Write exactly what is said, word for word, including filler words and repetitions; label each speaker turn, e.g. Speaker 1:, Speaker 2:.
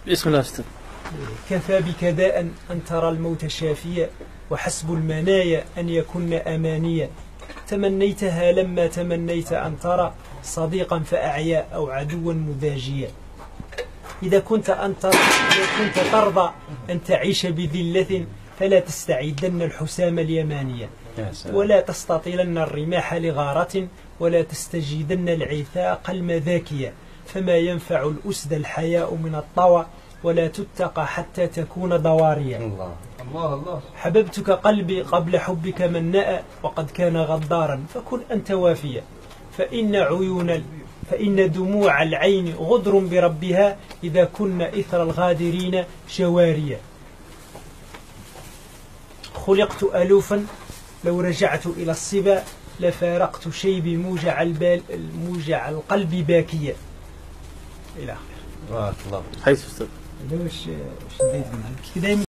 Speaker 1: بسم الله أستاذ.
Speaker 2: كفى بك داء أن ترى الموت شافيا، وحسب المنايا أن يكن أمانيا. تمنيتها لما تمنيت أن ترى صديقا فأعيا أو عدوا مذاجيا. إذا كنت أنت إذا كنت ترضى أن تعيش بذلة فلا تستعيدن الحسام اليمانية، ولا تستطيلن الرماح لغارة، ولا تستجيدن العثاق المذاكية. فما ينفع الأسد الحياء من الطوى، ولا تتقى حتى تكون ضواريا.
Speaker 3: الله الله الله.
Speaker 2: حببتك قلبي قبل حبك من نأى، وقد كان غدارا فكن أنت وافيا. فإن عيون فإن دموع العين غدر بربها، إذا كن إثر الغادرين جواريا. خلقت ألوفا لو رجعت إلى الصبا، لفارقت شيبي موجع البال موجع القلب باكيا. إلى آخره.
Speaker 3: بارك الله.
Speaker 1: حيث أستاذ.
Speaker 2: هذا واش واش